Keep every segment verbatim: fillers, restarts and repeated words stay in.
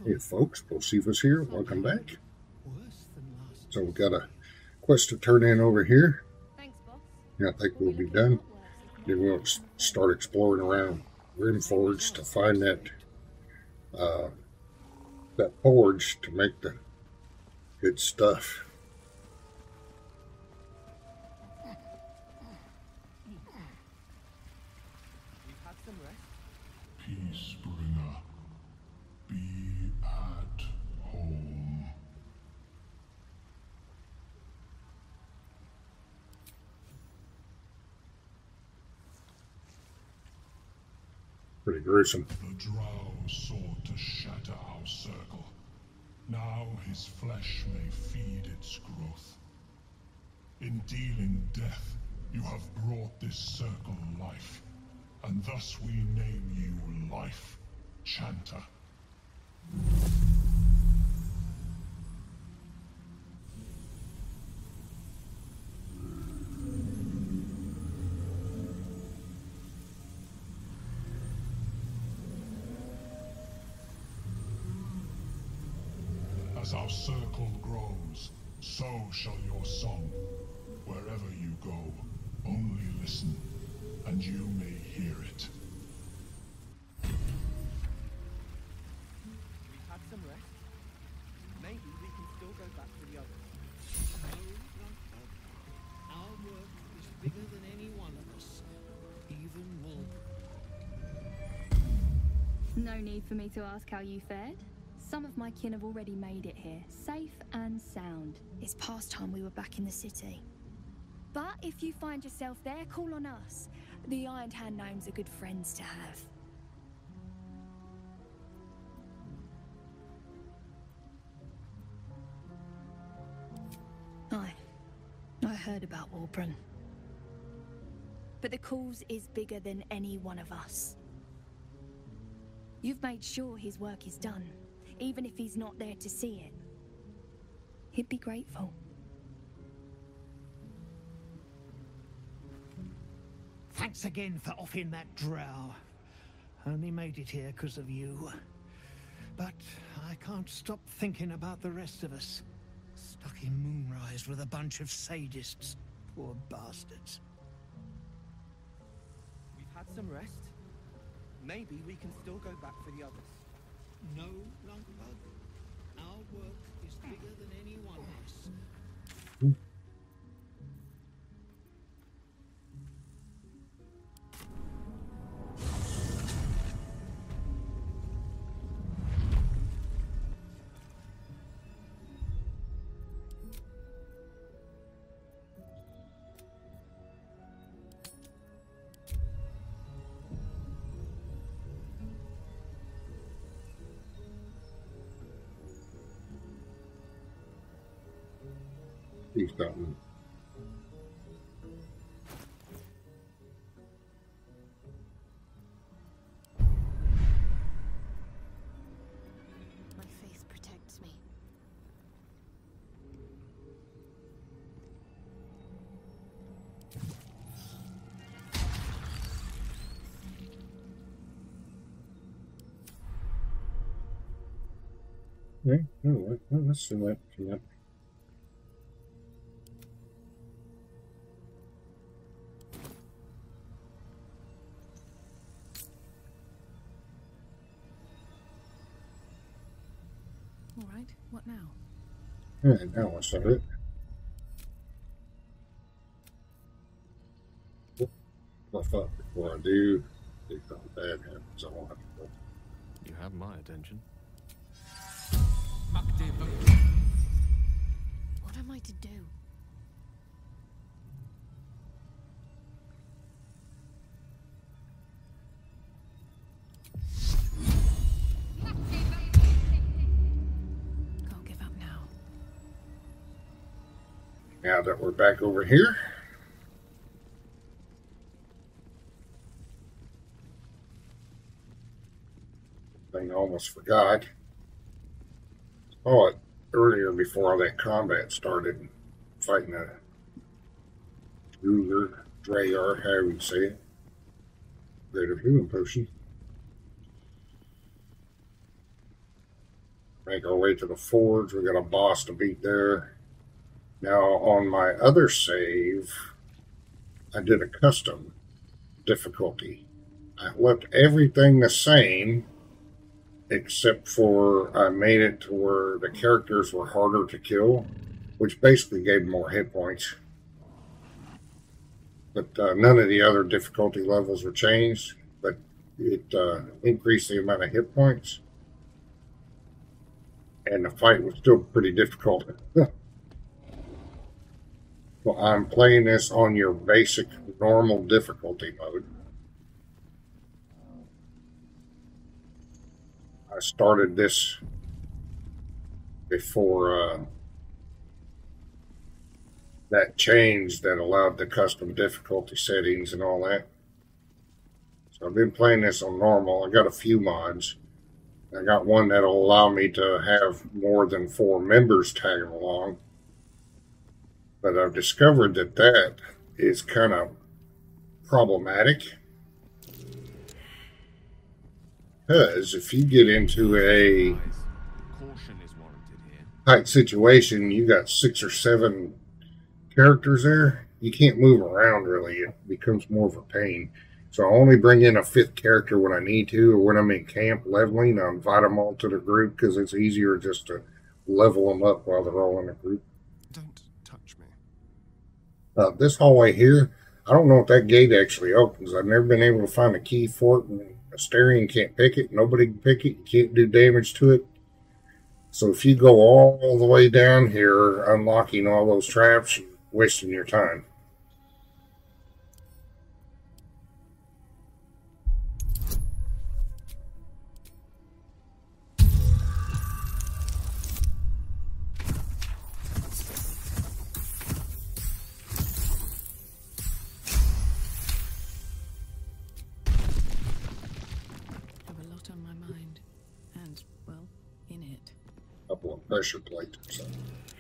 Hey folks, Bocephus here. Welcome back. So we've got a quest to turn in over here. Thanks, boss. Yeah, I think we'll be done. Then we'll start exploring around Grymforge to find that uh, that forge to make the good stuff. You've had some rest. Peace bringer, be at home. Pretty gruesome. The Drow sought to shatter our circle. Now his flesh may feed its growth. In dealing death, you have brought this circle life, and thus we name you Life Chanter. As our circle grows, so shall your song. Wherever you go, only listen, and you may hear it. We've had some rest. Maybe we can still go back to the others. Our work is bigger than any one of us, even more. No need for me to ask how you fared. Some of my kin have already made it here, safe and sound. It's past time we were back in the city. But if you find yourself there, call on us. The Ironed Hand gnomes are good friends to have. Aye, I heard about Warbron. But the cause is bigger than any one of us. You've made sure his work is done, even if he's not there to see it. He'd be grateful. Thanks again for offing that drow. Only made it here because of you. But I can't stop thinking about the rest of us. Stuck in Moonrise with a bunch of sadists. Poor bastards. We've had some rest. Maybe we can still go back for the others. No, Lunkbug. Our work is bigger than any one of us. He's gotten. My faith protects me. Okay, no, let's do that. Yeah. All right, what now? And now let's start it. Fluff up before I do. If something bad happens, I won't have to go. You have my attention. What am I to do? Can't give up now. Now that we're back over here, thing I almost forgot. Oh, it earlier before all that combat started, fighting a ruler, Drayar, however you say it. Greater healing potion. Make our way to the forge. We got a boss to beat there. Now on my other save, I did a custom difficulty. I left everything the same except for I made it to where the characters were harder to kill, which basically gave them more hit points. But uh, none of the other difficulty levels were changed, but it uh, increased the amount of hit points. And the fight was still pretty difficult. Well, I'm playing this on your basic normal difficulty mode. I started this before uh, that change that allowed the custom difficulty settings and all that. So I've been playing this on normal. I got a few mods. I got one that'll allow me to have more than four members tagging along. But I've discovered that that is kind of problematic. Because if you get into a tight situation, you got six or seven characters there, you can't move around really. It becomes more of a pain. So I only bring in a fifth character when I need to, or when I'm in camp leveling, I invite them all to the group because it's easier just to level them up while they're all in a group. Don't touch me. Uh, this hallway here, I don't know if that gate actually opens. I've never been able to find a key for it, and Asterion can't pick it. Nobody can pick it. You can't do damage to it. So if you go all the way down here, unlocking all those traps, you're wasting your time. Couple of pressure plates or something.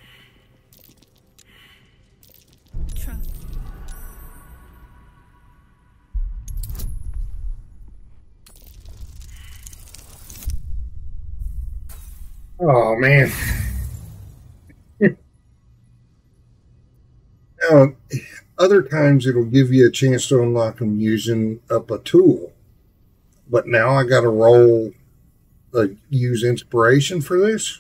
Trap. Oh man. Now, other times it'll give you a chance to unlock them using up a tool. But now I gotta roll uh, use inspiration for this.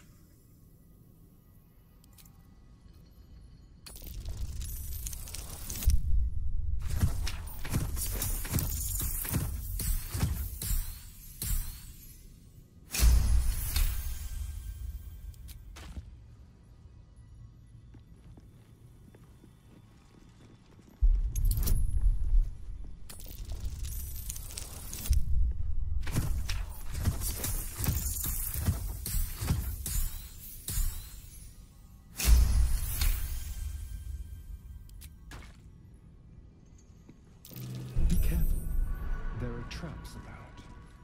Traps about.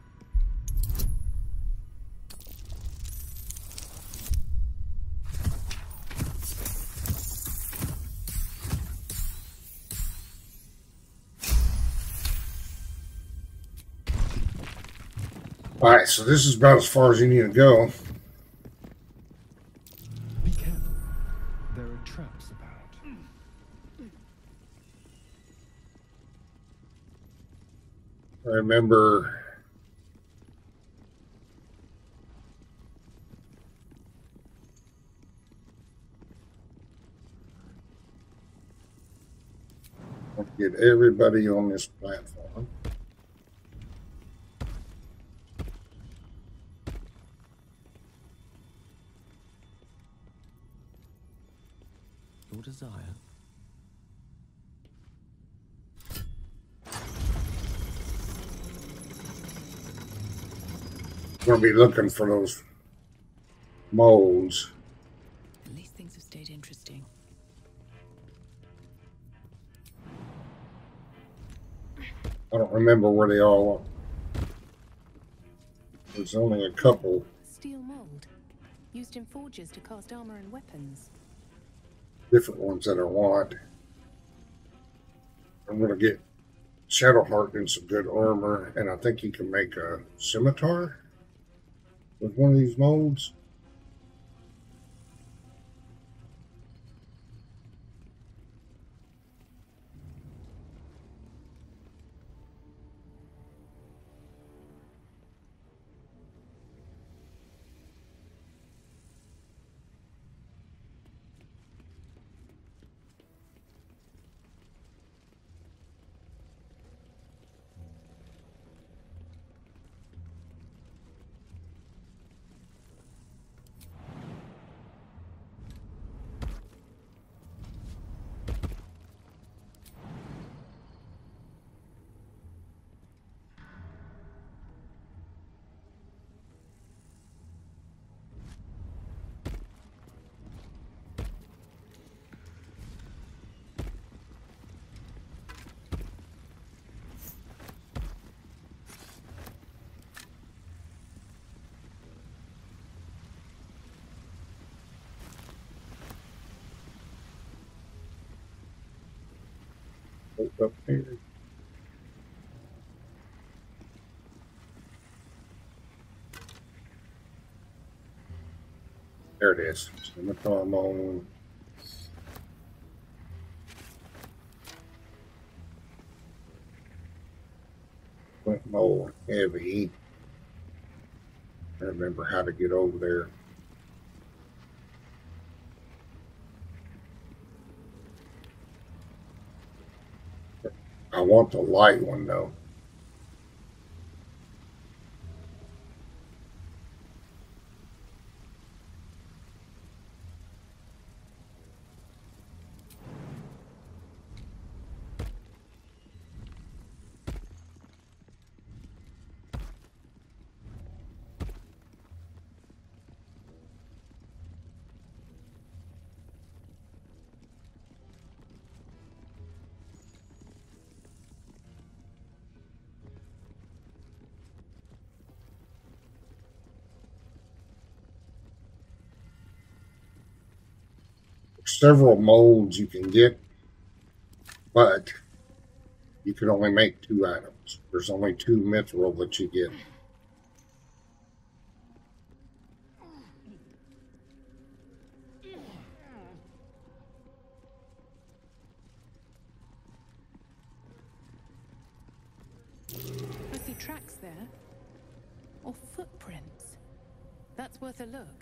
Alright, so this is about as far as you need to go. Be careful. There are traps about. I remember I'll get everybody on this platform. Your desire. We're going to be looking for those molds. At least things have stayed interesting. I don't remember where they all are. There's only a couple. Steel mold, used in forges to cast armor and weapons. Different ones that I want. I'm going to get Shadowheart in some good armor, and I think you can make a scimitar with one of these molds. Look up here. There it is. Scimitar mold. Flint mold heavy. I remember how to get over there. I want the light one though. Several molds you can get, but you can only make two items. There's only two mithril that you get. I see tracks there. Or footprints. That's worth a look.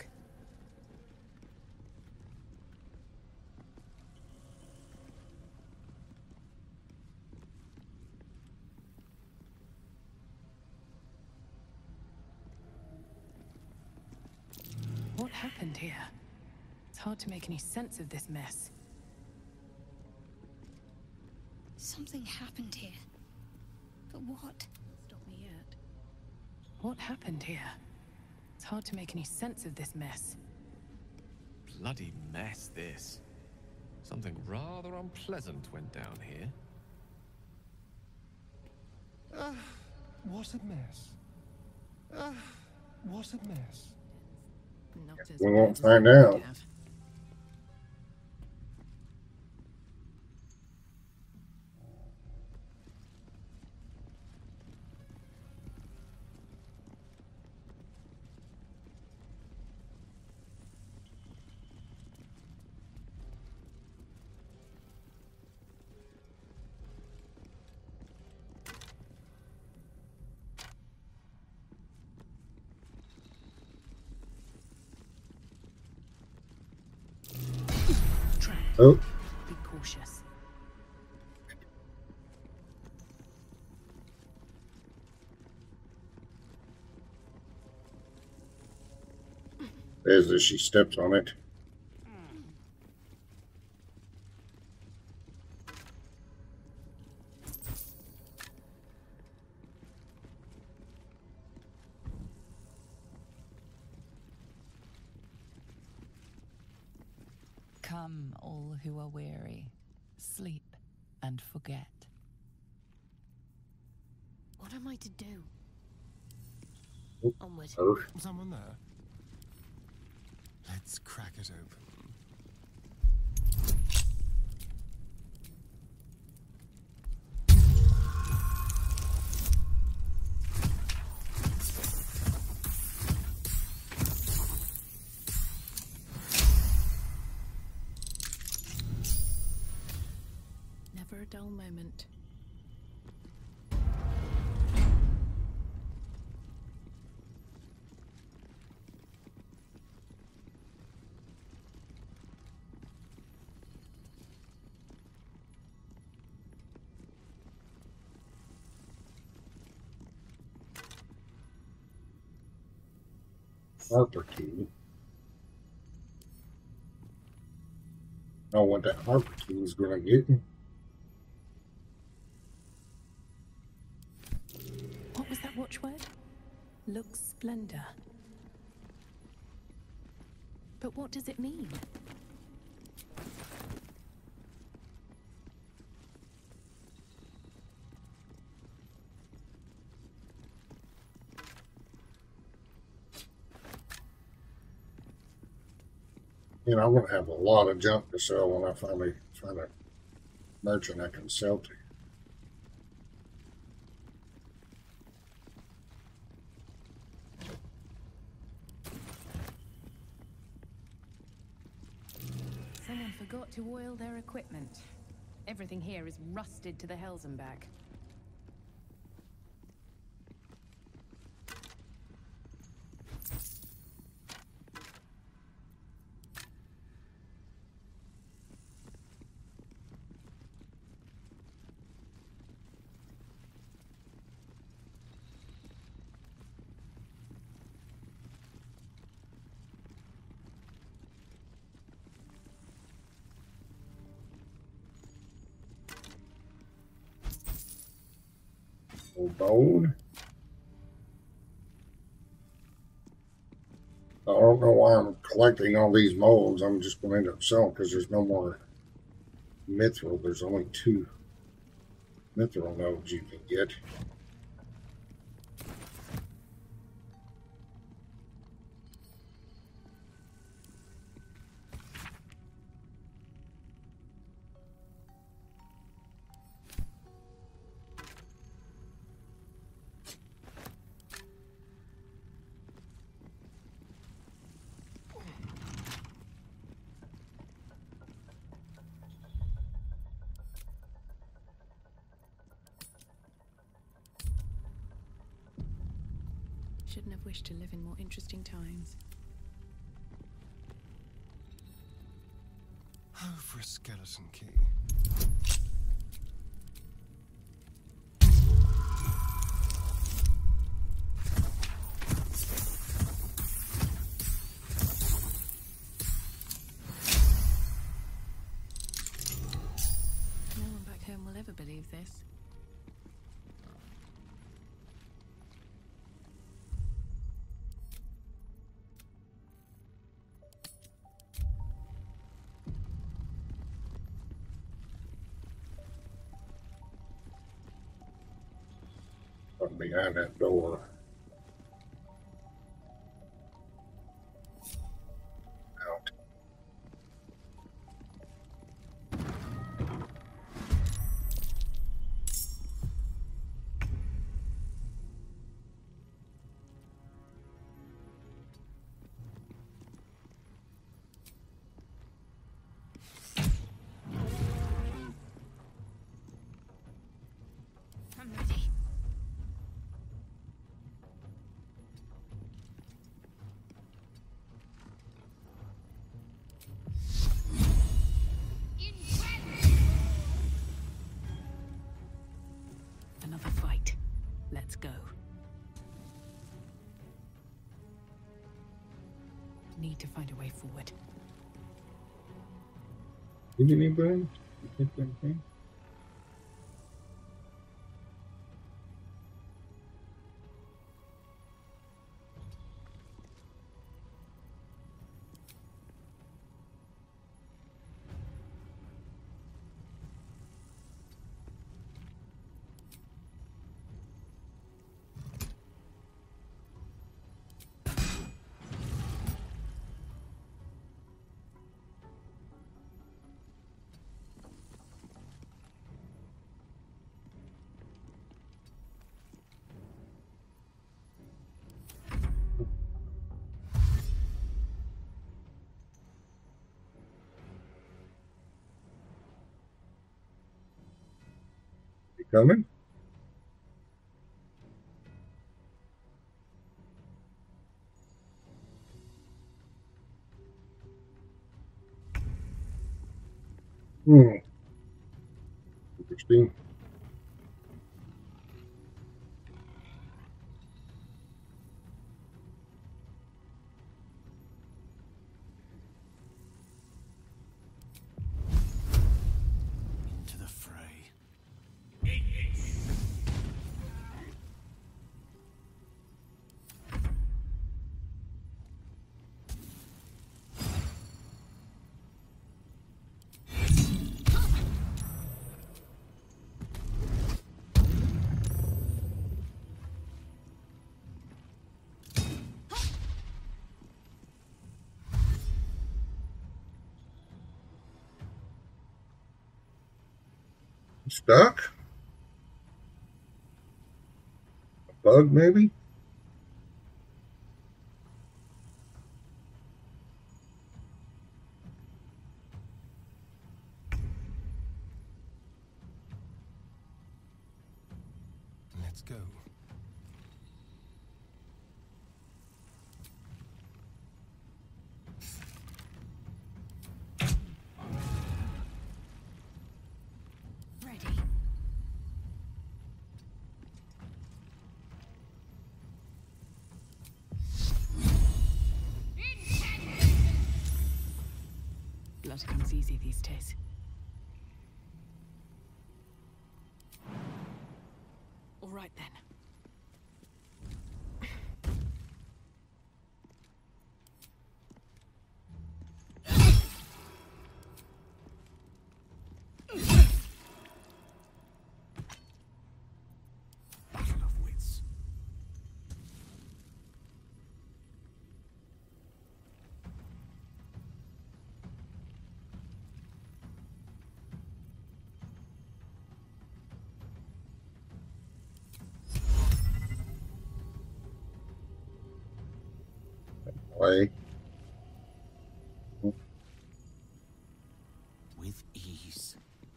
What happened here? It's hard to make any sense of this mess. Something happened here. But what? Stop me yet. What happened here? It's hard to make any sense of this mess. Bloody mess, this. Something rather unpleasant went down here. Ah, what a mess. Ah, what a mess. Not as We bad won't as find I could out. have. Oh, Be cautious. as she steps on it. Come, all who are weary, sleep and forget. What am I to do? Oh, Onward. oh. Someone there? Let's crack it open. Never a dull moment. Harper key. Know what that Harper key is going to get me. What was that watchword? Lux splendor. But what does it mean? You know, I'm going to have a lot of junk to sell when I finally find a merchant I can sell to. Someone forgot to oil their equipment. Everything here is rusted to the hells and back. Bone. I don't know why I'm collecting all these molds. I'm just going to end up selling because there's no more mithril. There's only two mithril nodes you can get. Shouldn't have wished to live in more interesting times. Oh, for a skeleton key. No one back home will ever believe this. Behind that door. Out. I'm ready. Another fight. Let's go. Need to find a way forward. Did anybody? You think anything? You coming? Hmm. Interesting. Into the fray. Stuck? A bug, maybe? Let's go. Ready. Blood comes easy these days. All right then. Battle of wits. Way. With ease.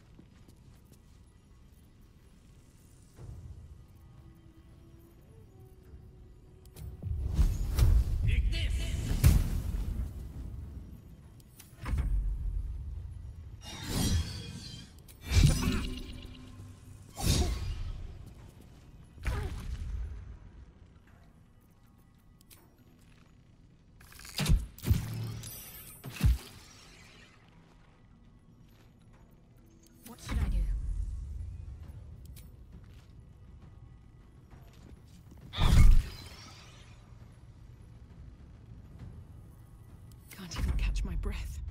What should I do? Can't even catch my breath.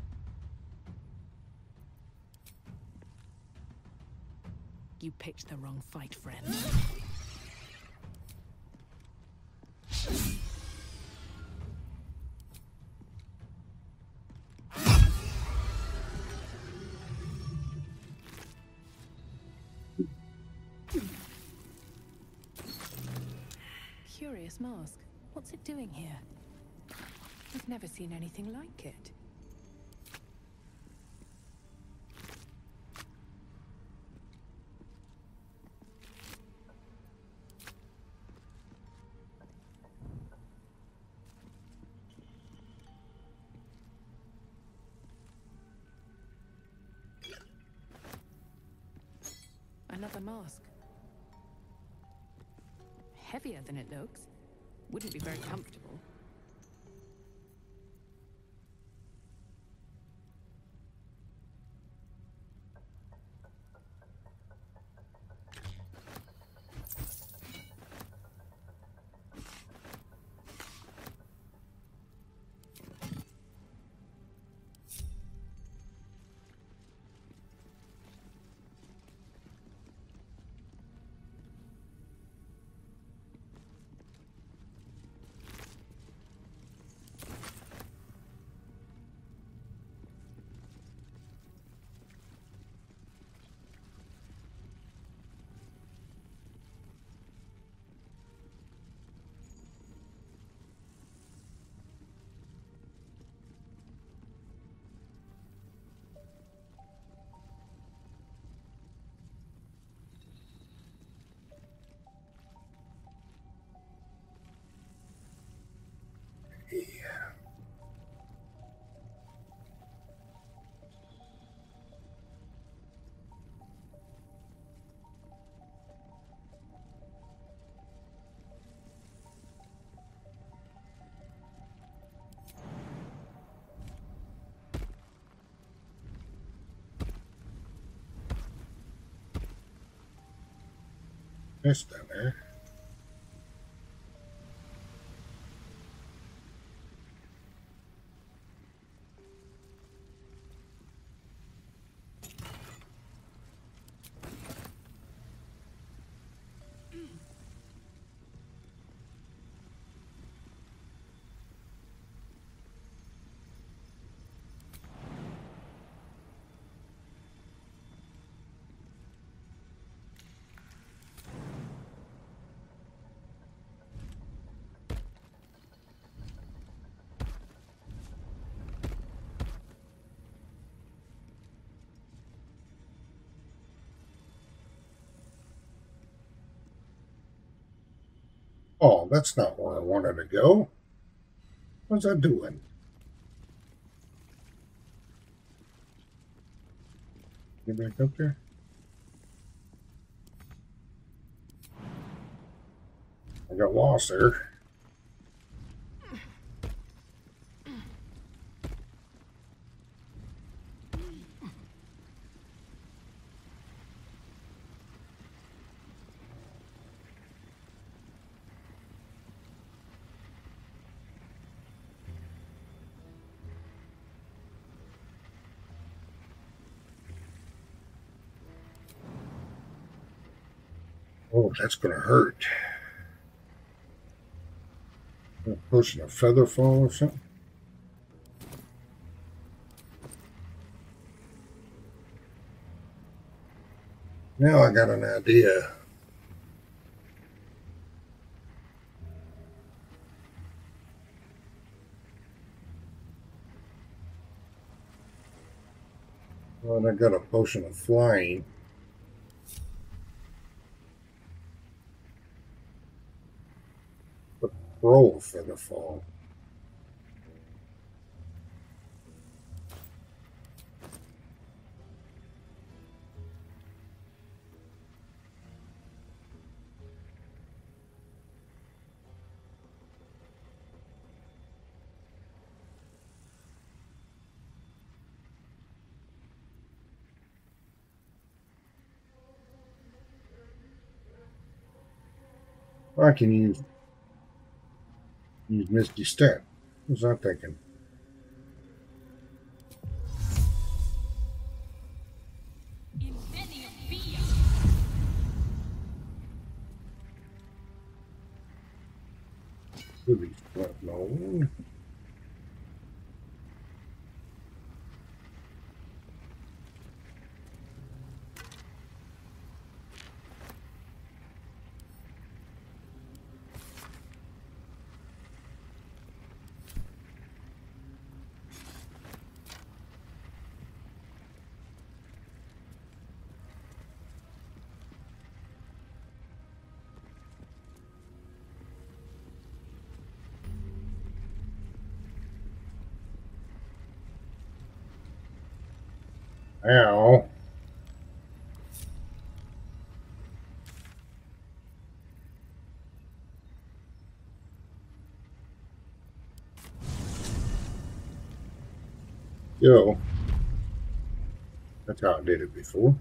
You picked the wrong fight, friend. Curious mask. What's it doing here? I've never seen anything like it. Another mask. Heavier than it looks. Wouldn't be very comfortable. That's down there. Oh, that's not where I wanted to go. What's that doing? Get back up there? I got lost there. Oh, that's going to hurt. Pushing a feather fall or something? Now I got an idea. Well, I got a potion of flying. But roll a feather fall. I can use use Misty Step. What was I thinking? Could be front load. Ow. Yo. That's how I did it before.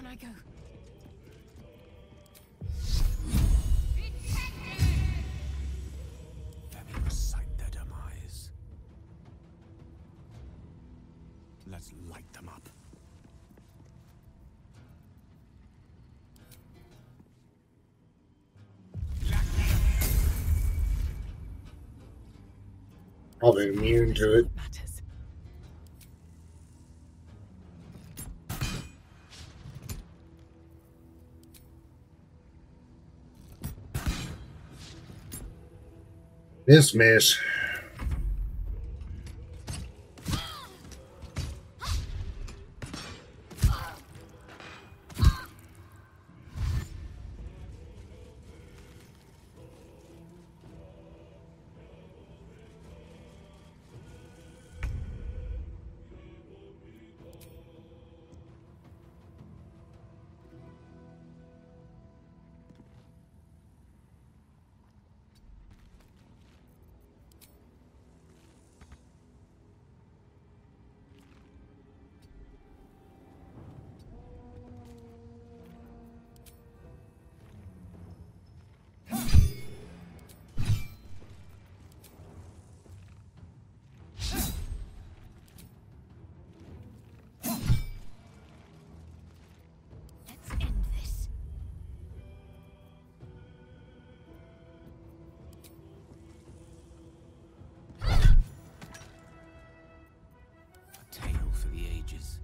I go? Let me recite their demise. Let's light them up. Are they immune to it? Matters. This miss. Let's end this. A tale for the ages.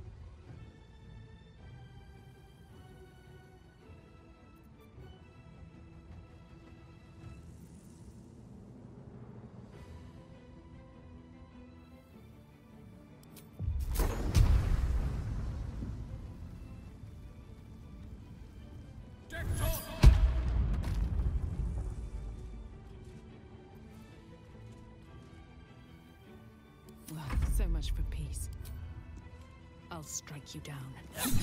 Well, so much for peace. I'll strike you down.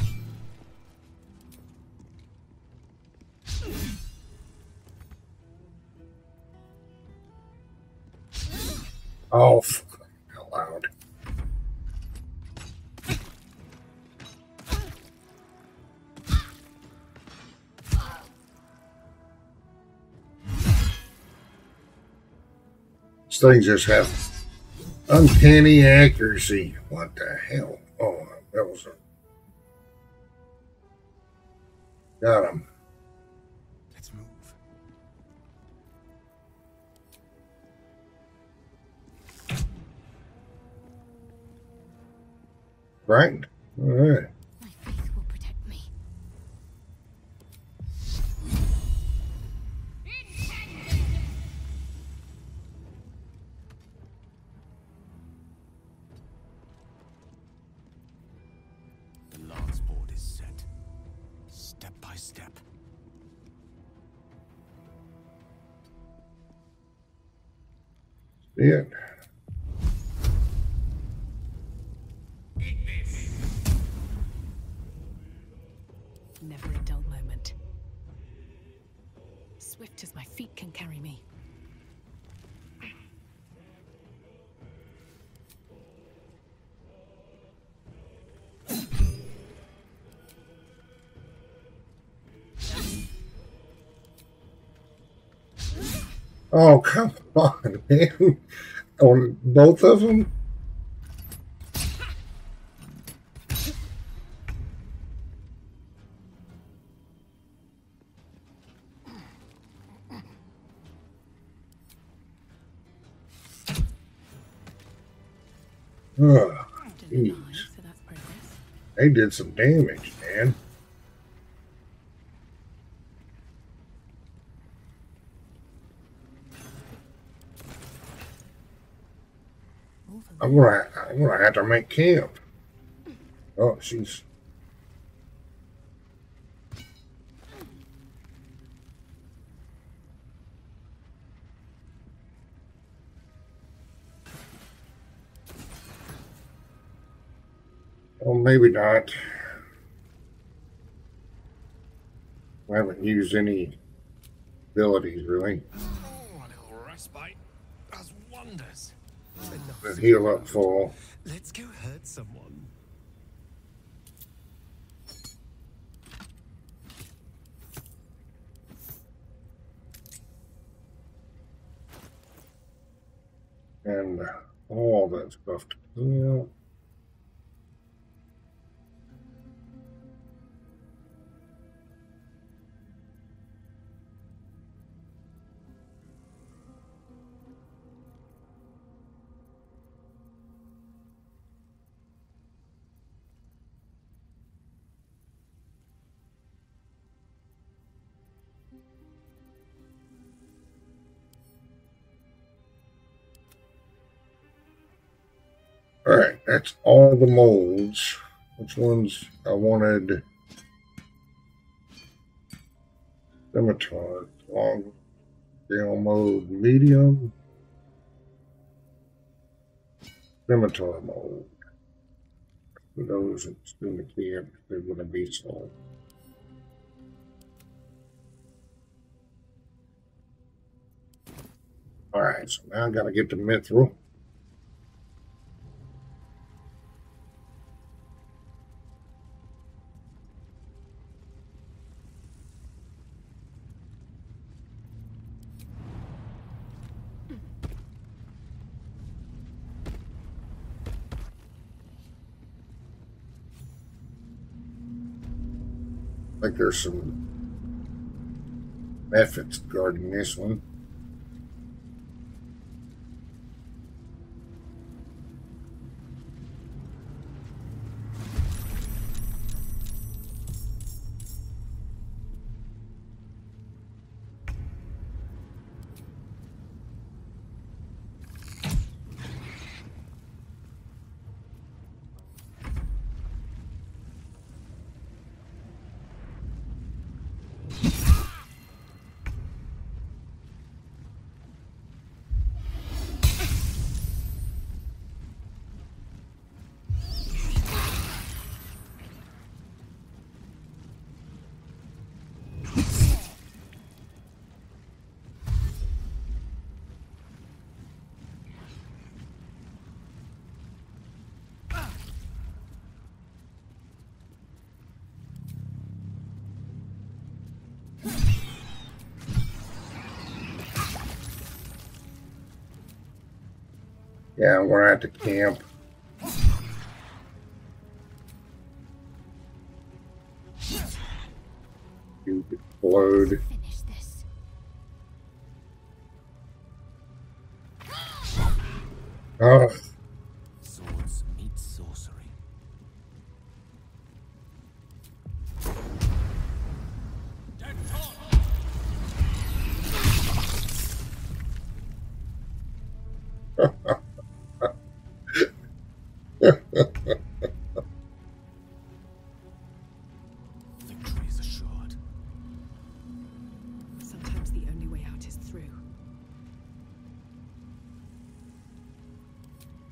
Oh, for crying out loud. These things just have uncanny accuracy. What the hell? Oh, that was a... Got him. Let's move. Right? All right. My faith will protect me. The lance board is set. Step by step. Yeah. Never a dull moment. Swift as my feet can carry me. Oh, come on, man. On both of them? Oh, Didn't jeez. die, so that's progress. They did some damage, man. I'm gonna, I'm gonna have to make camp. Oh, she's... Well, maybe not. I haven't used any abilities, really. Oh, a little respite does wonders. But heal up full. Let's go hurt someone. and all that stuff to clean out. Alright, that's all the molds. Which ones I wanted? Scimitar, long scale mode, medium. Scimitar mode. For those that's in the camp, they're going to be sold. Alright, so now I got to get the mithril. I think there's some methods guarding this one. Yeah, I'm going to have to camp. You explode. Finish this. Oh. Swords meet sorcery. Victory is assured. Sometimes the only way out is through.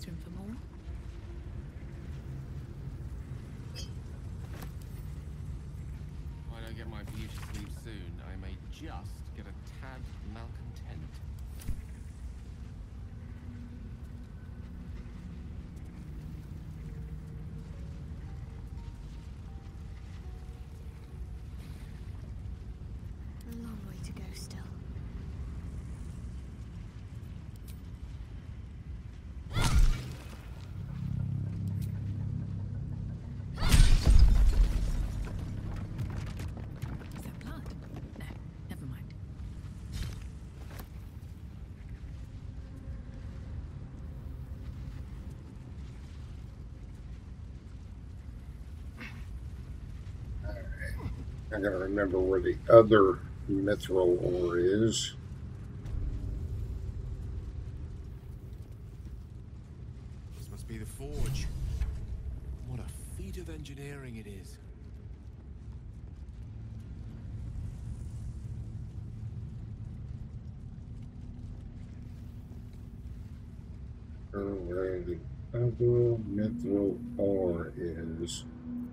There's room for more. If I don't get my beauty sleep soon, I may just get a tad malcontent. A long way to go still. Is that blood? No, never mind. I gotta remember where the other mithril ore is. This must be the forge. What a feat of engineering it is. Where the other mithril ore is.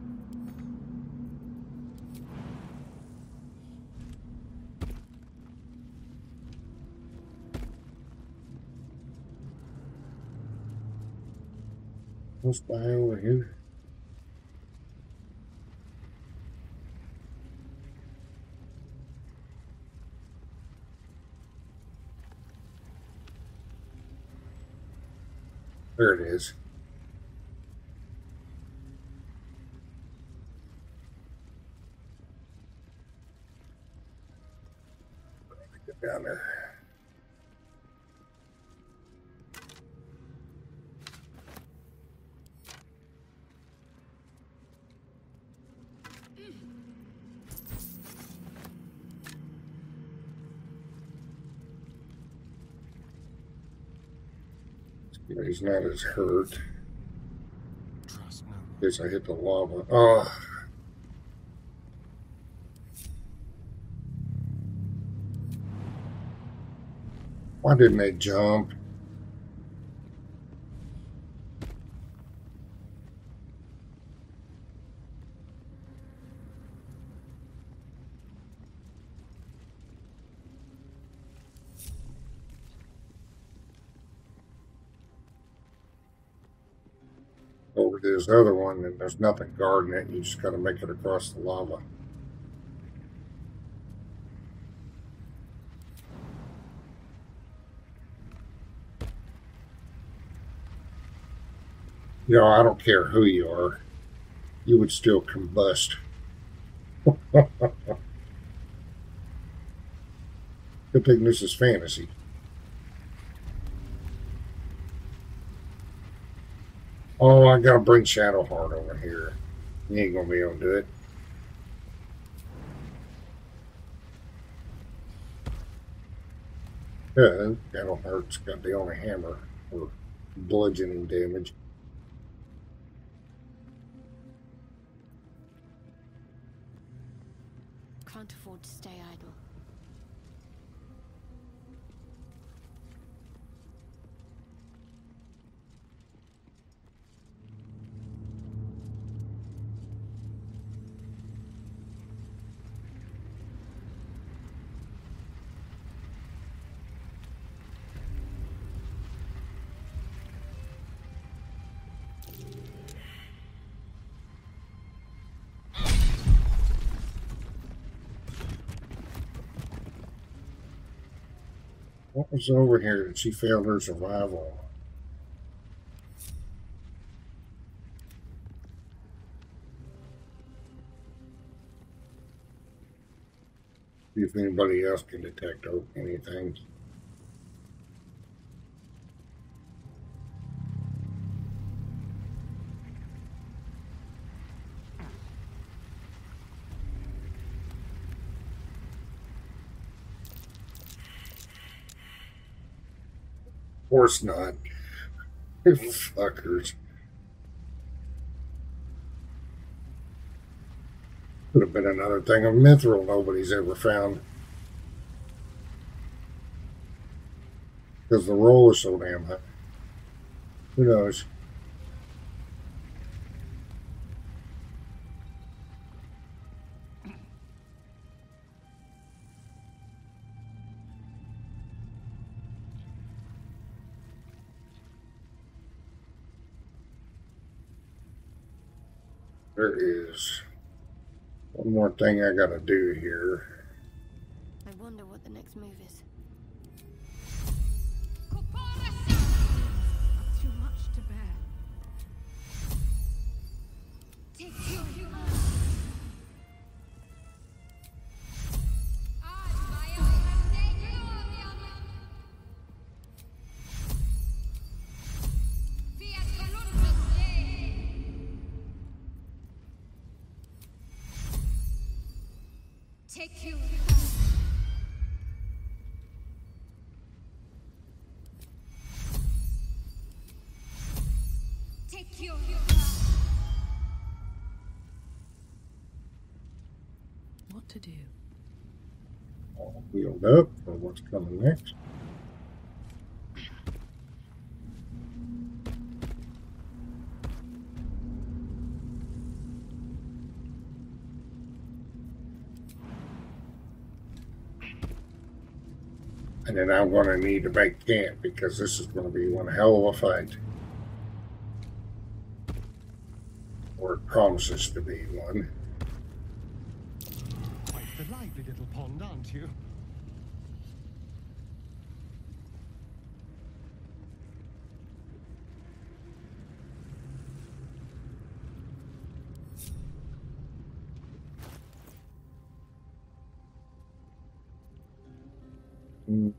Close by over here. There it is. Get down there. He's not as hurt. Trust no one. Guess I hit the lava. Oh. Why didn't they jump? Over to this other one, and there's nothing guarding it. You just got to make it across the lava. You know, I don't care who you are. You would still combust. Good thing this is fantasy. Oh, I gotta bring Shadowheart over here. You ain't gonna be able to do it. Yeah, Shadowheart's got the only hammer for bludgeoning damage. Can't afford to stay idle. What was over here that she failed her survival? See if anybody else can detect anything. Of course not. You fuckers. Could have been another thing of mithril nobody's ever found. Because the roll is so damn high. Who knows? There is one more thing I gotta do here. I wonder what the next move is. Too much to bear. Take you. Take you. Take you. What to do? All wheeled up for what's coming next. And then I'm going to need to make camp because this is going to be one hell of a fight. Or it promises to be one. Quite the lively little pond, aren't you? Mm.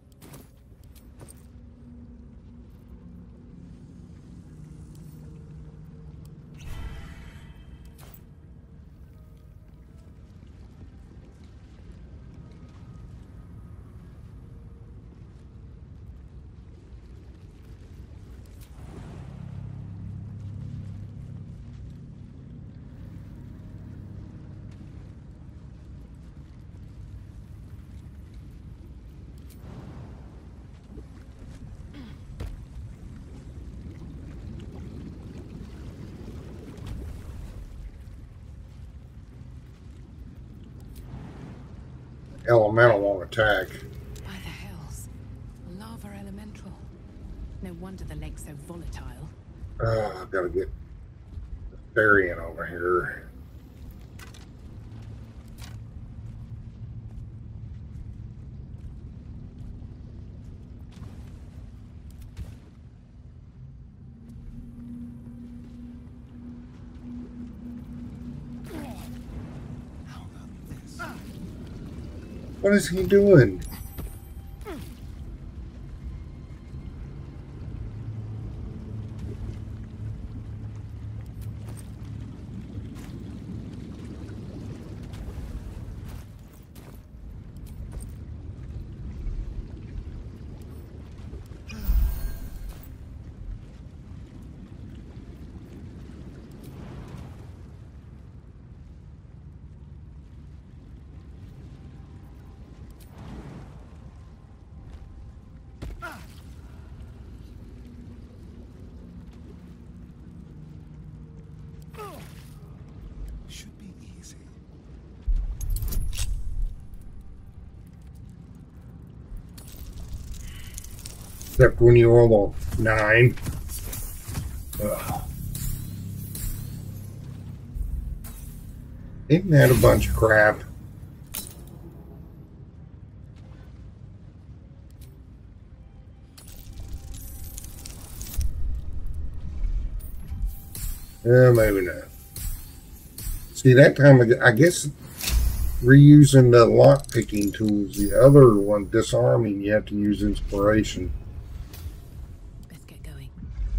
Elemental won't attack. By the hells. A lava elemental. No wonder the lake's so volatile. Uh, I've got to get the Therian over here. What is he doing? Should be easy. Except when you roll a nine. Ugh. Isn't that a bunch of crap? Yeah, maybe not. See, that time, I guess, reusing the lock-picking tools. The other one, disarming, you have to use inspiration. Let's get going.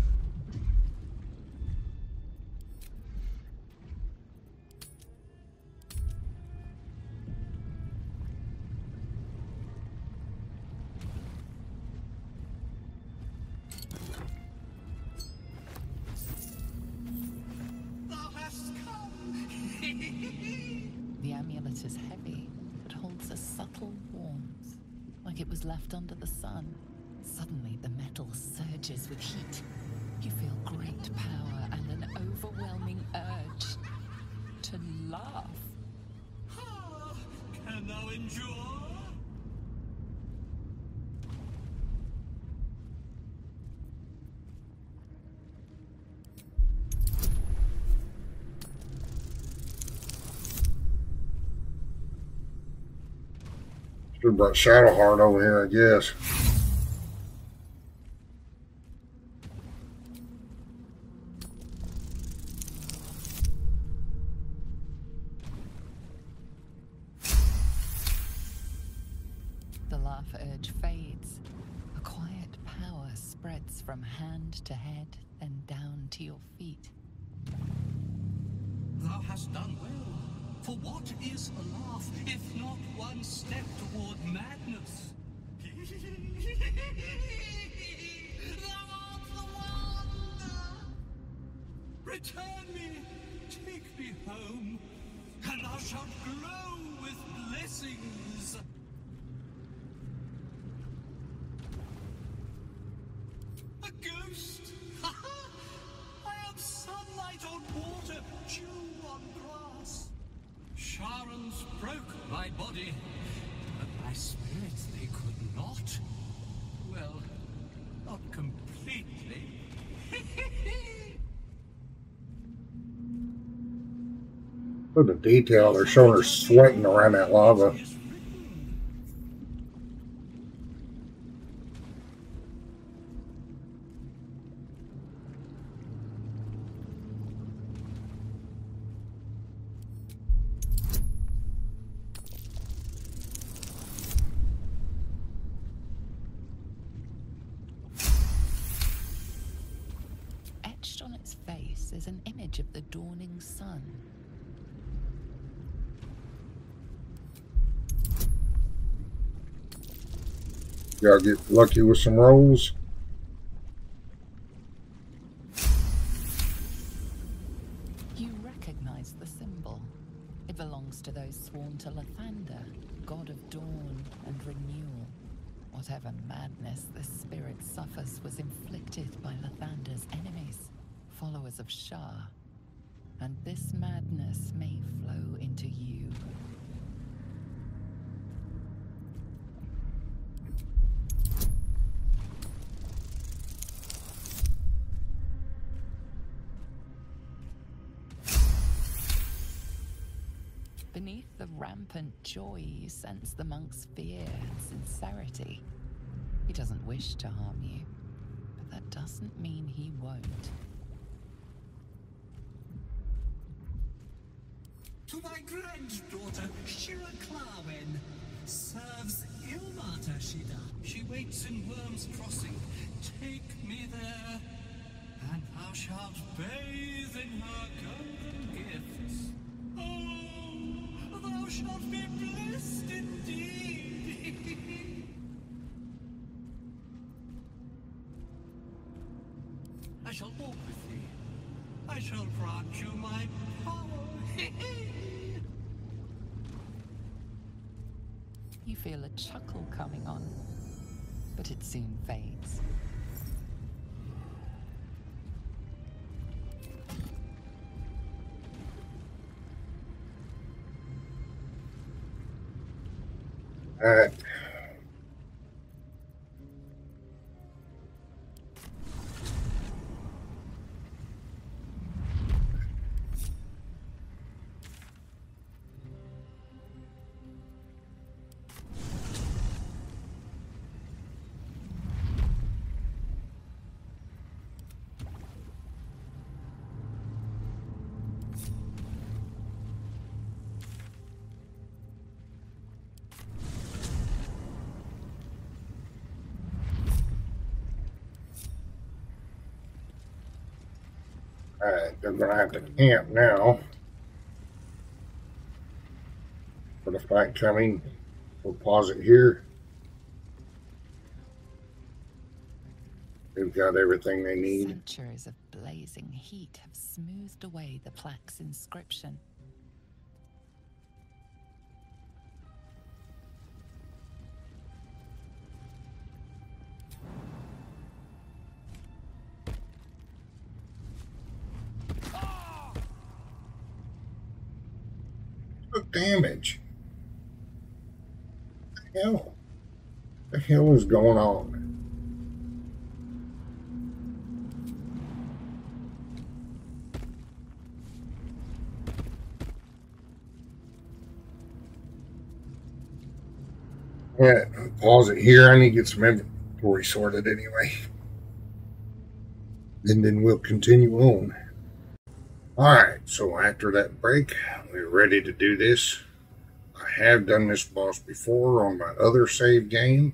The amulet is heavy, but holds a subtle warmth, like it was left under the sun. Suddenly, the metal surges with heat. You feel great power and an overwhelming urge to laugh. Can thou endure? Should have brought Shadowheart over here, I guess. The laugh urge fades. A quiet power spreads from hand to head, then down to your feet. Thou hast done well. For what is a laugh, if not one step toward madness? Thou art the wonder! Return me, take me home, and thou shalt glow with blessings. A ghost? I am sunlight on water, dew on grass. Sharon's broke my body, but my spirits they could not. Well, not completely. Look at the detail. They're showing her sweating around that lava. Etched on its face is an image of the dawning sun. Y'all get lucky with some rolls. You recognize the symbol. It belongs to those sworn to Lathander, god of dawn and renewal. Whatever madness this spirit suffers was inflicted by Lathander's enemies, followers of Shah. And this madness may flow into you. Beneath the rampant joy, you sense the monk's fear and sincerity. He doesn't wish to harm you, but that doesn't mean he won't. To my granddaughter, Shira Clawen, serves Ilmata Shida. She waits in Worm's Crossing. Take me there, and thou shalt bathe in her golden gifts. Oh, thou shalt be blessed indeed. I shall walk with thee. I shall grant you my power. You feel a chuckle coming on, but it soon fades. All right. Alright, they're going to have to camp now for the fight coming. We'll pause it here. They've got everything they need. Centuries of blazing heat have smoothed away the plaque's inscription. damage. What the hell? What the hell is going on? Yeah, pause it here. I need to get some inventory sorted anyway. And then we'll continue on. Alright, so after that break, we're ready to do this. I have done this boss before on my other save game.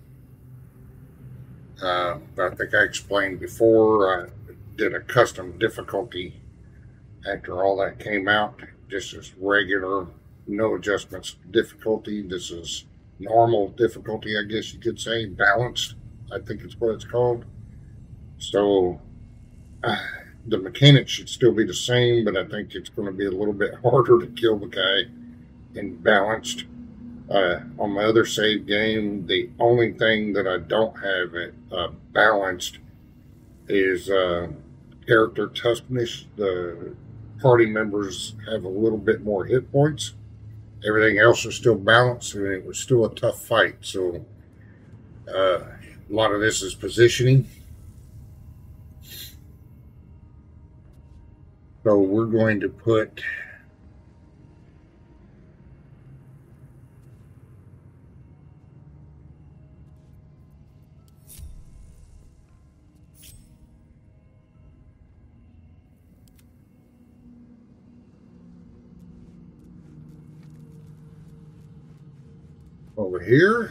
Uh, I think I explained before, I did a custom difficulty after all that came out. Just as regular, no adjustments to difficulty. This is normal difficulty, I guess you could say. Balanced, I think it's what it's called. So, uh, the mechanics should still be the same, but I think it's going to be a little bit harder to kill the guy in balanced. Uh, on my other save game, the only thing that I don't have it uh, balanced is uh, character toughness. The party members have a little bit more hit points. Everything else is still balanced, and it was still a tough fight. So uh, a lot of this is positioning. So we're going to put over here,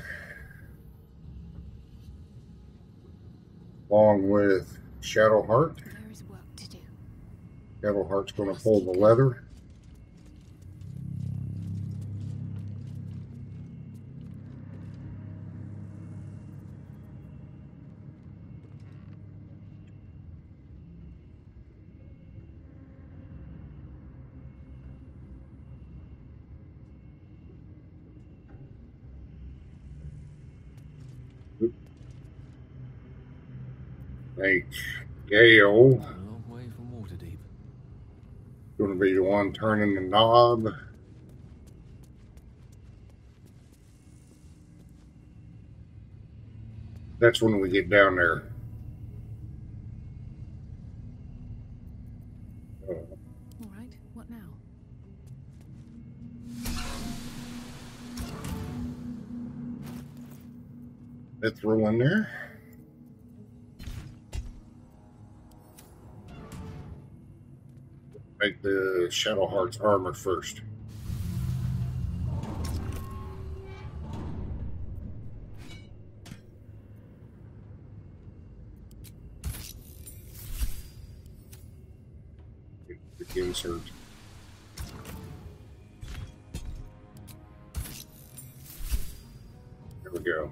along with Shadowheart. There is work to do. Shadowheart's going to pull the leather. Make Gale A long way from Waterdeep. going to be the one turning the knob. That's when we get down there. Uh, All right, what now? let's roll in there. Make the Shadowheart's armor first. Quick insert. There we go.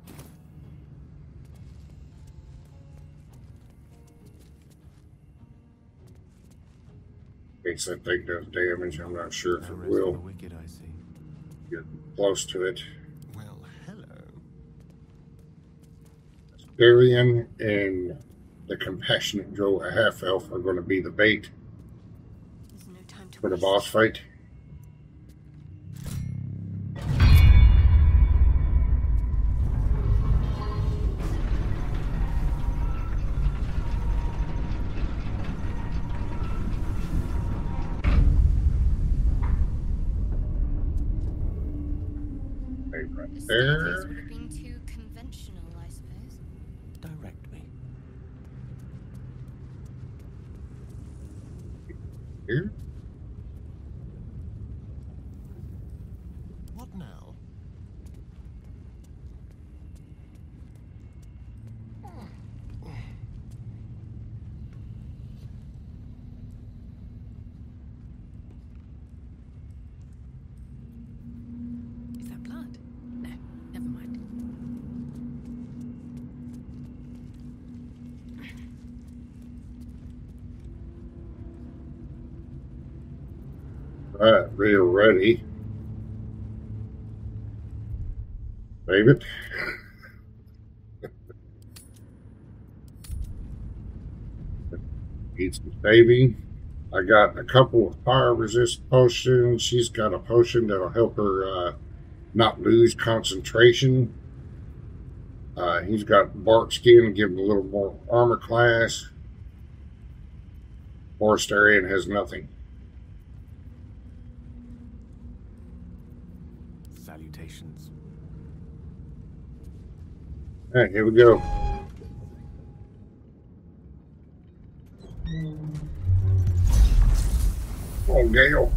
In case that thing does damage, I'm not sure if it No rest for will. the wicked, I see. Get close to it. Well, hello. Darian and the Compassionate Drow, a half elf, are going to be the bait There's no time to for the waste. boss fight. Right The staircase there. would have been too conventional, I suppose. Direct me. Here. What now? Is that blood? No, never mind. Right, real ready. Save it. Need some saving. I got a couple of fire resist potions. She's got a potion that'll help her uh, not lose concentration. Uh, he's got bark skin to give him a little more armor class. Forestarian has nothing. Salutations. Alright, here we go. Oh, Gale.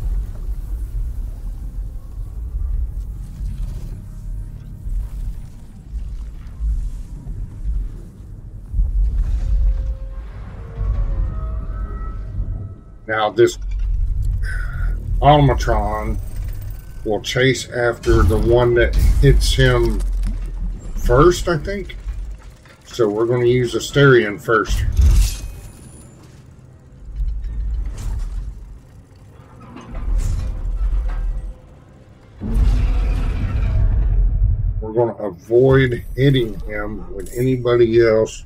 Now this automatron will chase after the one that hits him first, I think. So we're going to use Asterion first. We're going to avoid hitting him with anybody else.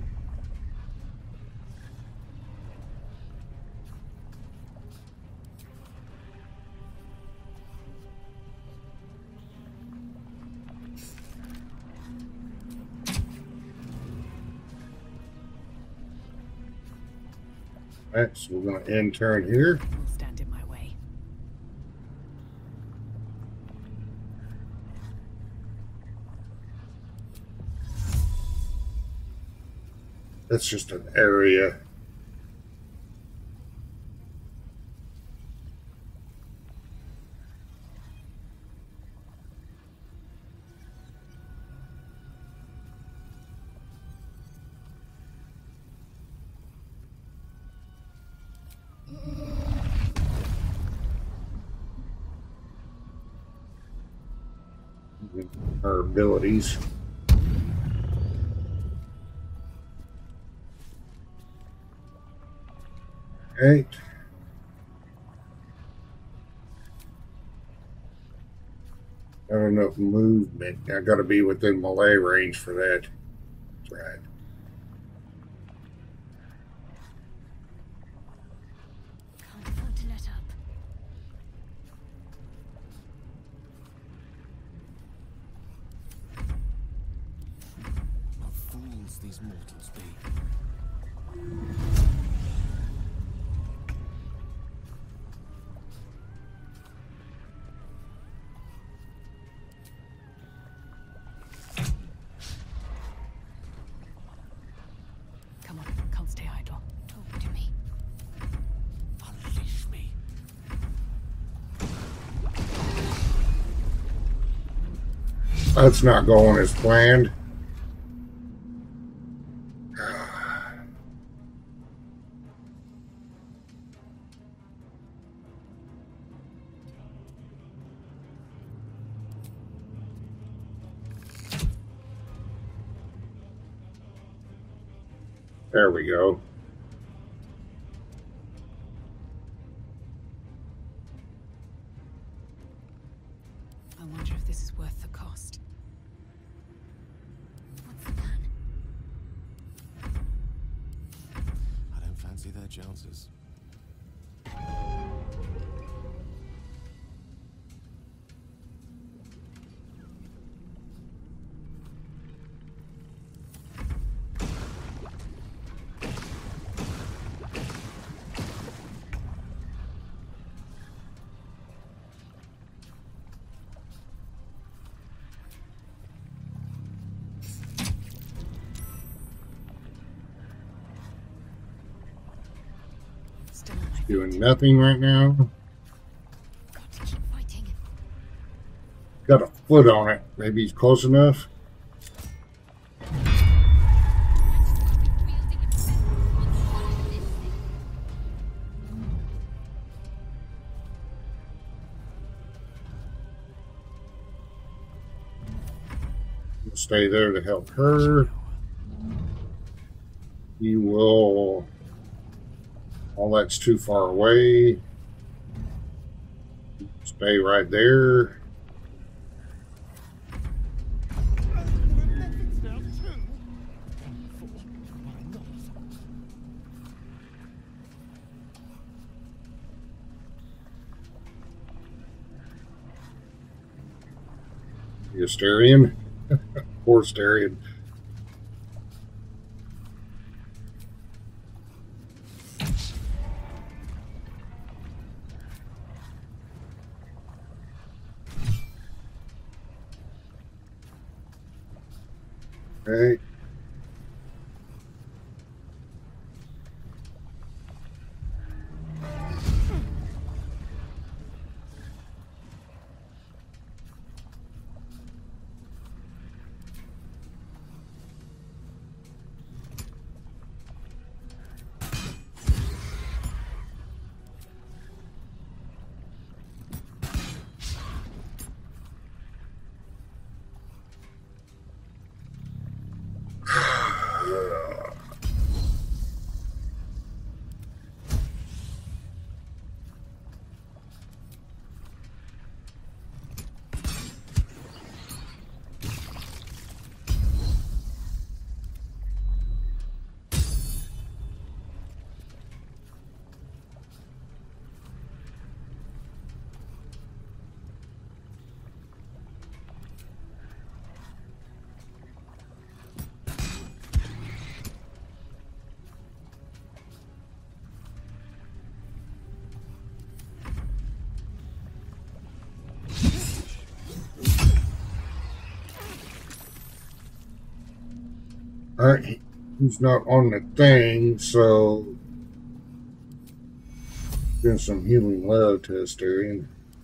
Alright, so we're going to end turn here. Will stand in my way. That's just an area. Our abilities. Right. Not enough movement. I got to be within melee range for that. That's right. Can't afford to let up. What fools these mortals be. Come on, can't stay idle. Talk to me. Unleash me. That's not going as planned. There we go. I wonder if this is worth the cost. What's the plan? I don't fancy their chances. Still on my feet. Doing nothing right now. Got to keep fighting. Got a foot on it. Maybe he's close enough. We'll stay there to help her. He will. All that's too far away. Stay right there. The Asterian? Poor Asterian. Okay. Alright, he's not on the thing, so doing some healing love to Asterian.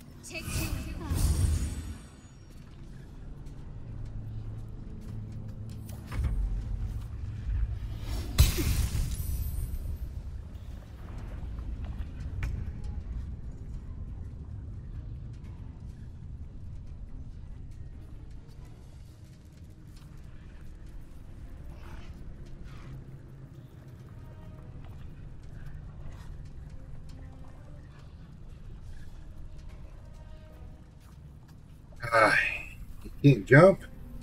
Ah, he can't jump.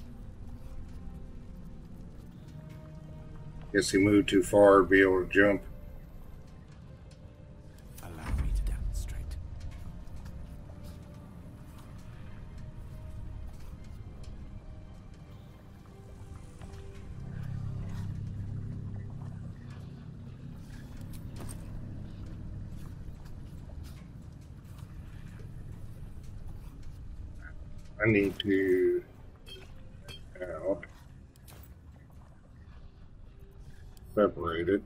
Guess he moved too far to be able to jump. Allow me to demonstrate. I need to out separate it.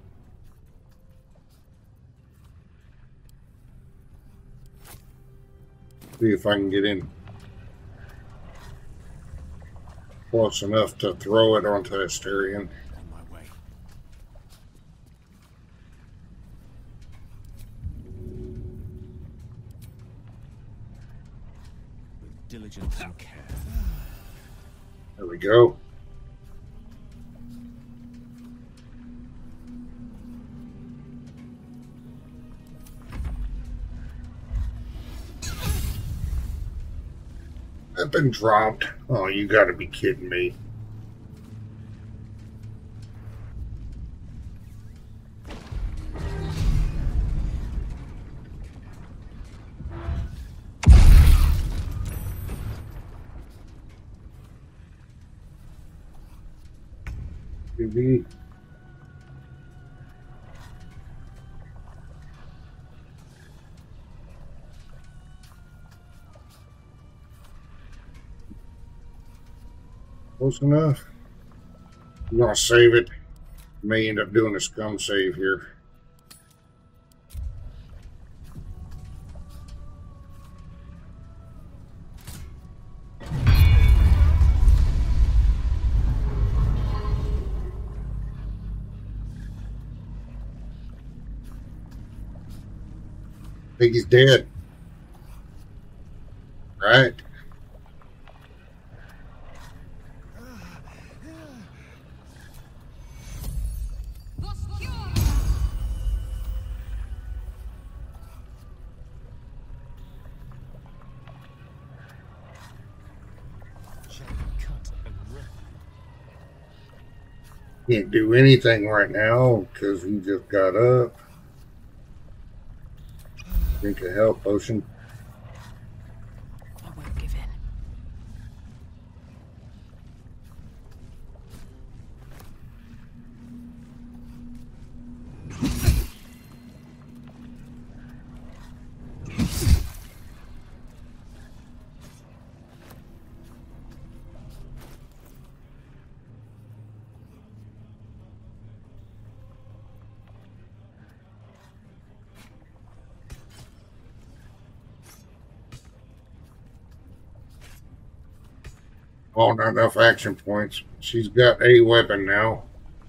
See if I can get in close enough to throw it onto Asterian. On my way. With diligence and care. There we go. I've been dropped. Oh, you gotta be kidding me. T V. Close enough. I'm gonna save it. May end up doing a scum save here. I think he's dead. Right? Can't do anything right now because he just got up. Drink a health potion. I won't give in. Well, not enough action points. She's got a weapon now.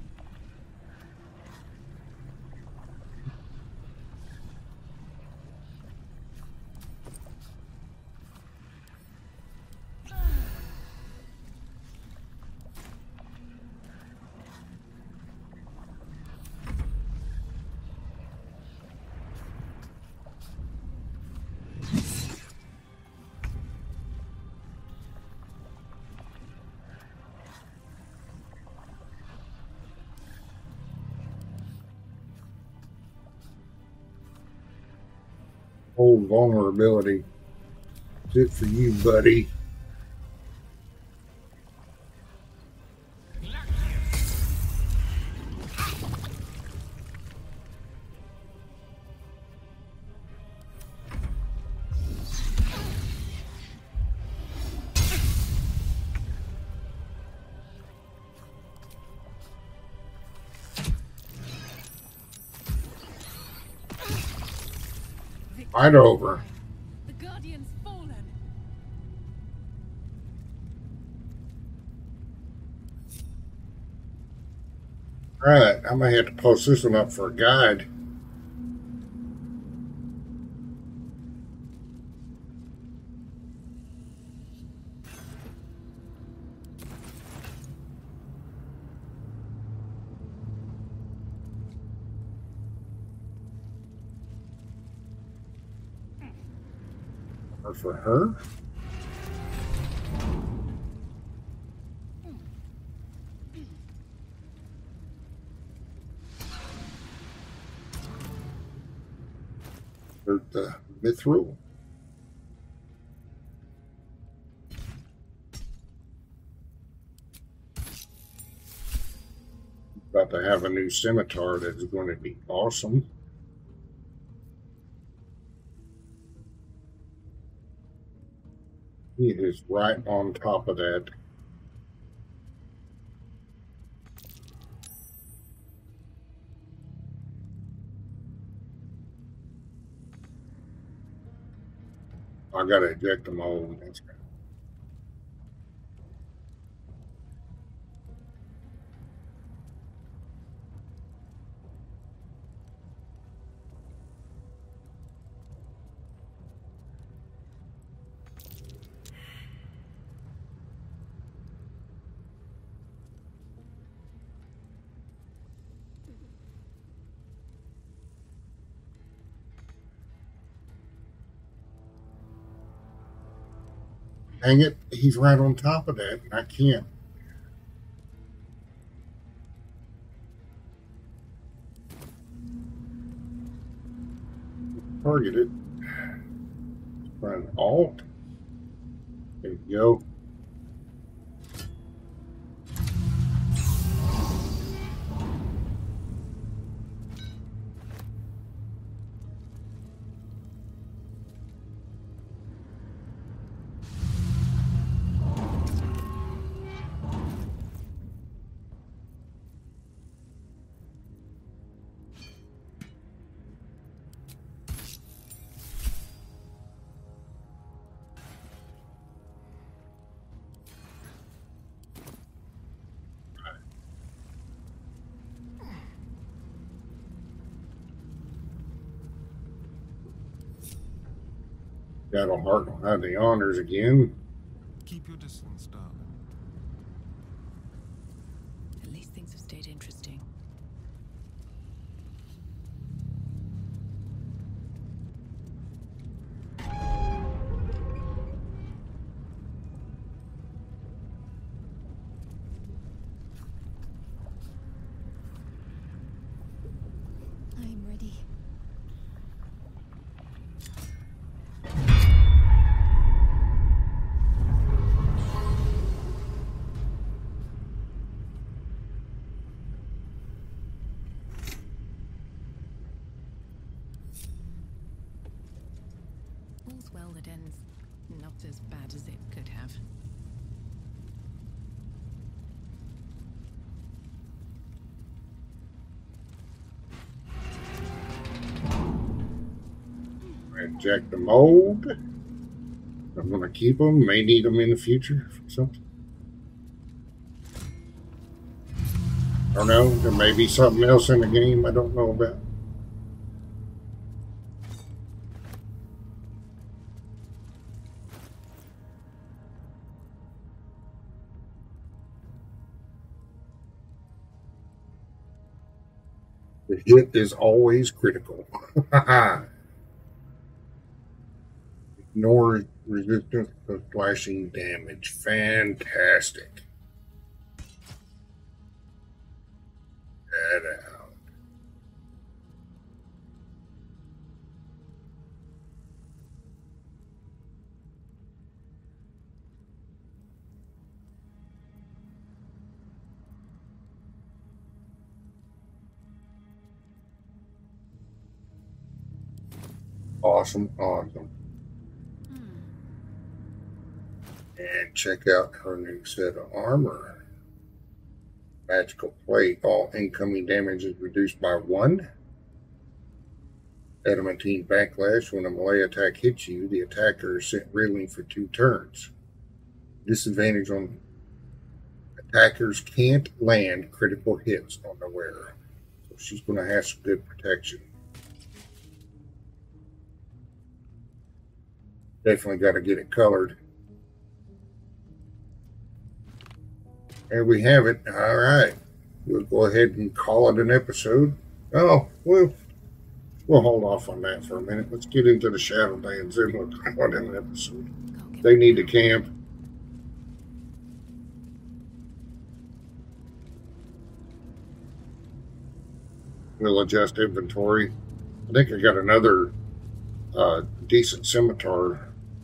Old vulnerability. It's it for you, buddy. Right over. The Guardian's fallen. Right, I may have to post this one up for a guide. Or for her? Or the mithril? About to have a new scimitar that is going to be awesome. He is right on top of that. I gotta eject them all. That's good. Dang it, he's right on top of that, and I can't. Target it. Run Alt. There you go. Shadowheart will have the honors again. Keep your distance, darling. At least things have stayed interesting. I'm ready. All's well that ends not as bad as it could have. Inject the mold. I'm going to keep them. May need them in the future for something. don't know. There may be something else in the game I don't know about. The hit is always critical. Ignore resistance to slashing damage. Fantastic. That out. Awesome, awesome. And check out her new set of armor. Magical plate. All incoming damage is reduced by one. Adamantine backlash. When a melee attack hits you, the attacker is sent reeling for two turns. Disadvantage on attackers can't land critical hits on the wearer. So she's going to have some good protection. Definitely got to get it colored. There we have it. All right. We'll go ahead and call it an episode. Oh, well, we'll hold off on that for a minute. Let's get into the Shadowlands and we'll call it an episode. They need to camp. We'll adjust inventory. I think I got another uh, decent scimitar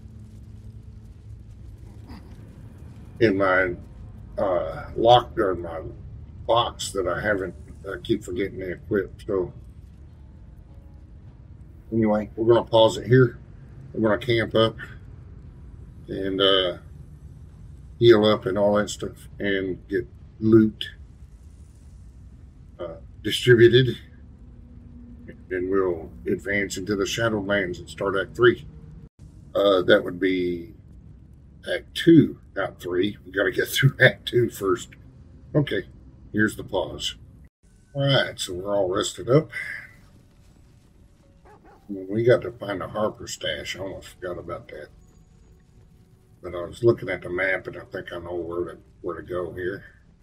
in my uh, lock or my box that I haven't. I keep forgetting to equip. So anyway, we're going to pause it here. We're going to camp up and uh, heal up and all that stuff and get loot uh, distributed. And we'll advance into the Shadowlands and start Act three. Uh, that would be Act two, not three. We got to get through Act two first. Okay, here's the pause. All right, so we're all rested up. We got to find a Harper stash. I almost forgot about that. But I was looking at the map, and I think I know where to where to go here.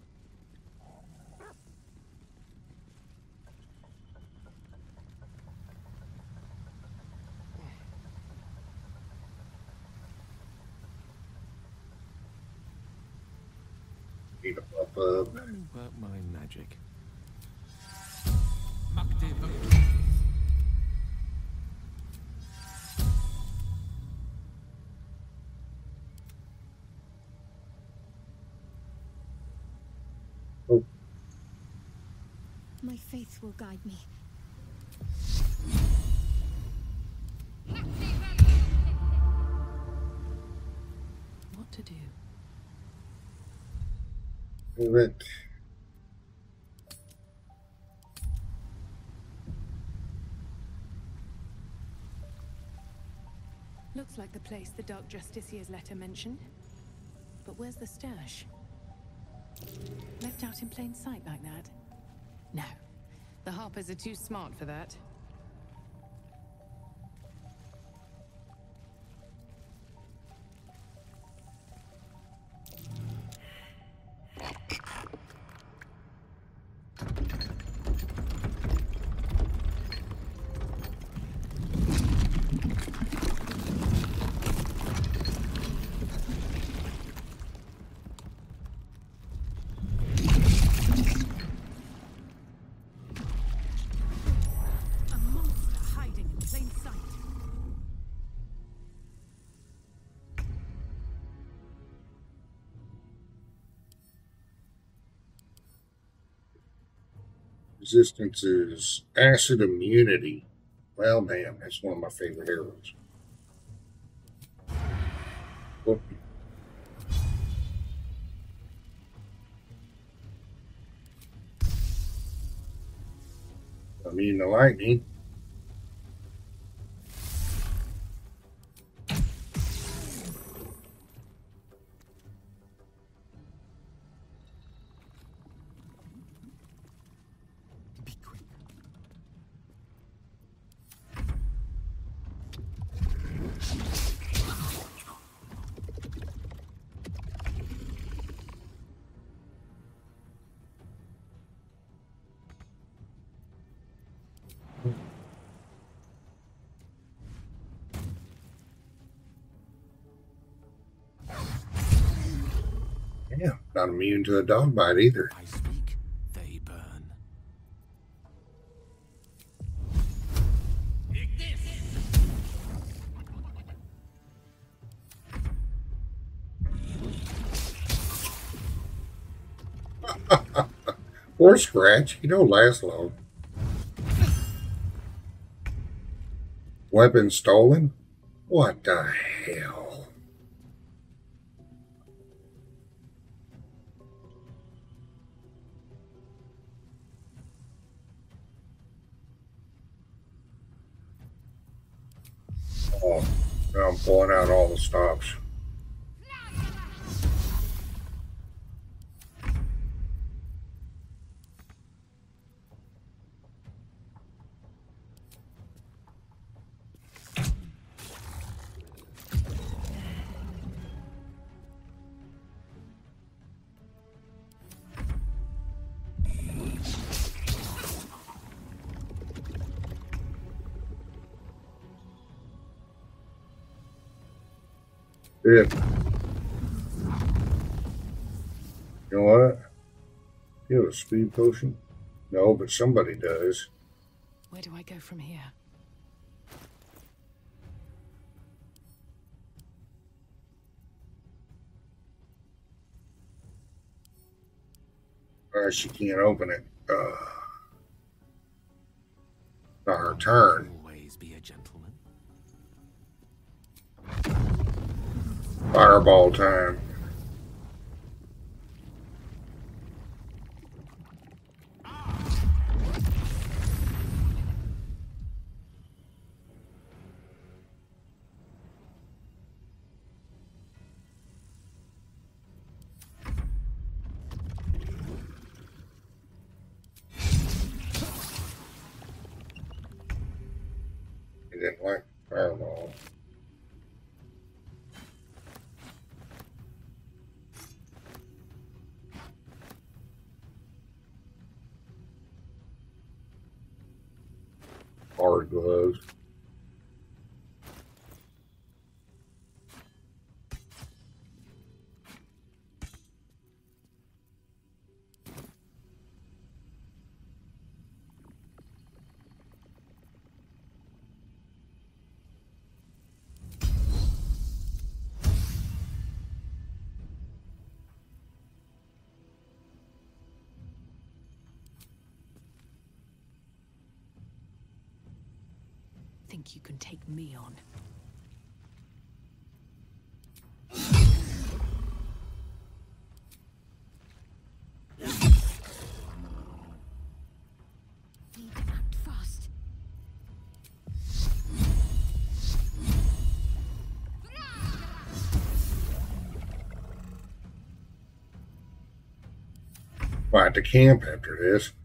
Need to pop up. Let me work my magic. Oh. My faith will guide me. What to do? Right. Looks like the place the Dark Justiciar's letter mentioned. But where's the stash? Left out in plain sight like that? No. The Harpers are too smart for that. Resistance is acid immunity. Well, damn, that's one of my favorite arrows. Whoop. Immune to lightning. Not immune to a dog bite either. I speak, they burn. Or scratch. You don't last long. Weapon stolen? What the hell? Oh, now I'm pulling out all the stops. Yeah. You know what? You have a speed potion? No, but somebody does. Where do I go from here? Uh, she can't open it. Uh, not her turn. Always be a gentleman. Fireball time. He didn't like fireball. Hard gloves. Think you can take me on? Need to act fast. We'll have to camp after this.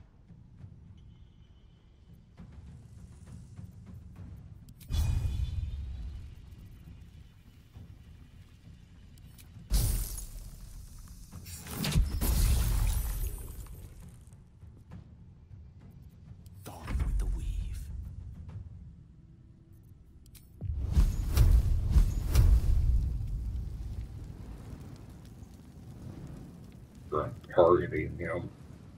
Gone with the weave. For targeting him.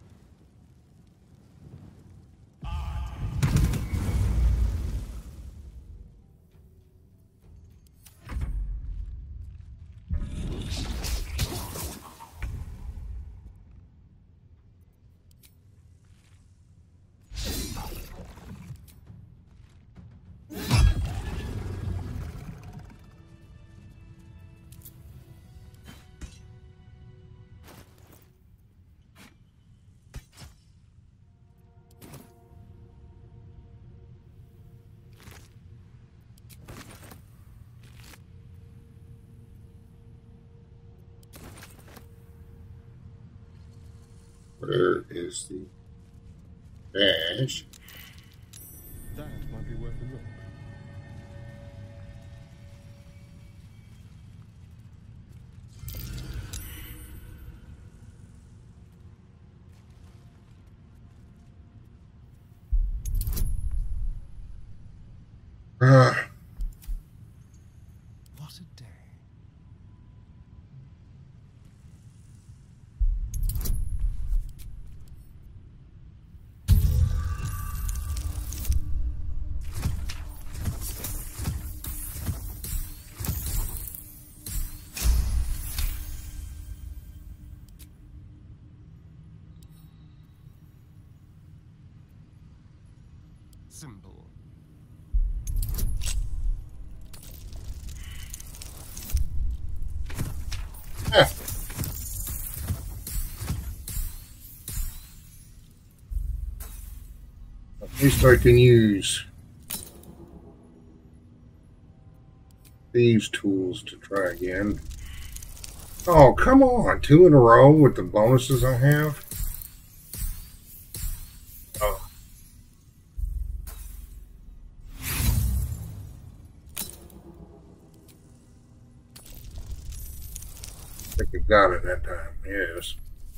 Where is the dash? That might be worth a look. Uh, What a day. symbol. Ah. At least I can use these tools to try again. Oh, come on. Two in a row with the bonuses I have. Oh. I think I got it that time. Yes.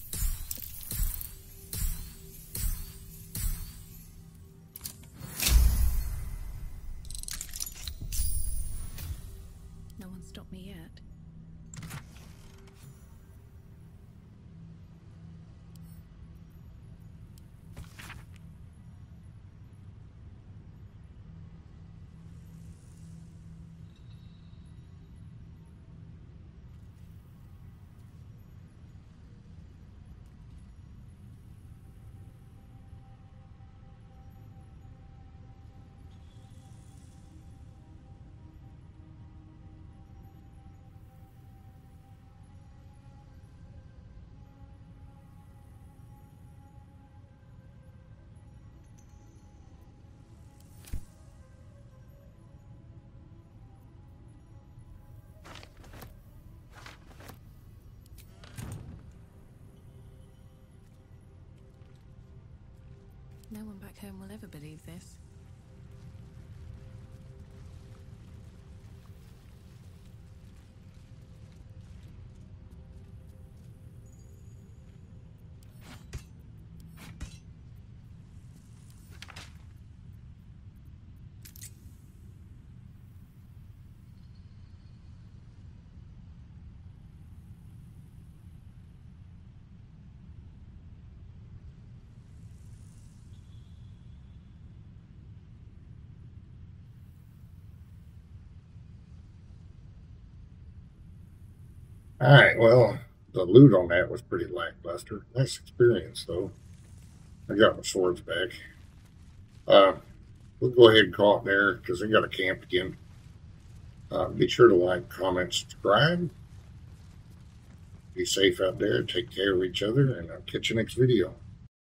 No one stopped me yet. No one back home will ever believe this. Alright, well, the loot on that was pretty lackluster. Nice experience, though. I got my swords back. Uh, we'll go ahead and call it there, because I got to camp again. Uh, be sure to like, comment, subscribe. Be safe out there, take care of each other, and I'll catch you next video.